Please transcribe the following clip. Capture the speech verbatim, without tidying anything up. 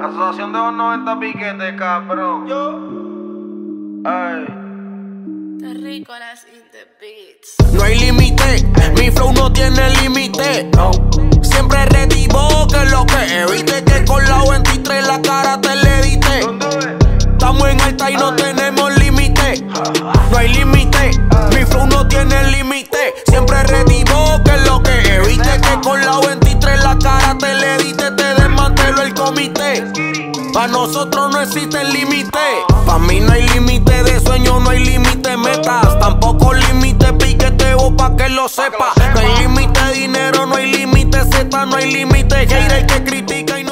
Asociación de los noventa piquetes, cabrón. Yo. Ay. Está rico las in the beats. No hay límite, mi flow no tiene límite. No. Siempre retivó que lo que evite que con la veintitrés la cara te le diste. Estamos en alta y no tenemos límite. No hay límite, mi flow no tiene límite. Siempre retivó que lo que evite que con la veintitrés la cara te le diste. Te desmantelo el comité. Pa' nosotros no existe límite. Pa' mí no hay límite de sueño, no hay límite de metas. Tampoco límite piqueteo pa' que lo sepa. No hay límite de dinero, no hay límite Z, no hay límite hater que critica y no